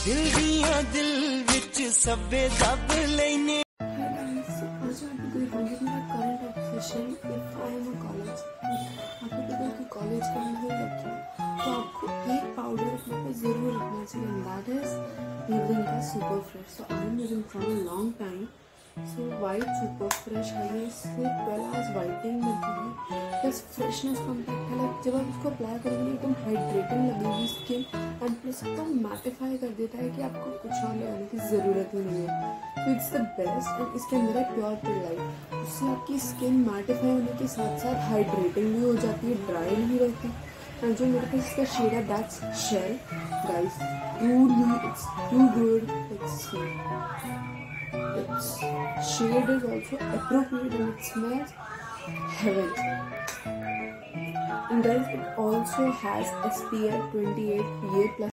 दिल दिया दिल विच सबे दब लेने। कॉलेज का नहीं रखें तो आपको एक पाउडर अपने पे जरूर रखना चाहिए, एंड दैट इज Maybelline का super fresh. So I am using from a long time. So white super fresh है ये, इससे 12 hours whitening मिलती है प्लस फ्रेशनेस कॉम्पैक्ट है. लाइक जब आप इसको अप्लाई करेंगे एकदम हाइड्रेटिंग लगेगी स्किन, एंड प्लस एकदम मैटिफाई कर देता है कि आपको कुछ और लगाने की ज़रूरत ही नहीं है. तो इट्स द बेस्ट. एंड इसके अंदर है प्योर पिल लाइट, उससे आपकी स्किन मैटिफाई होने के साथ साथ हाइड्रेटिंग भी हो जाती है, ड्राई नहीं रहती. एंड जो मेरे पास इसका शेड है that's shell guys, it's too good. Its shade is also appropriate and it smells heaven. And guys, it also has SPF 28 PA+.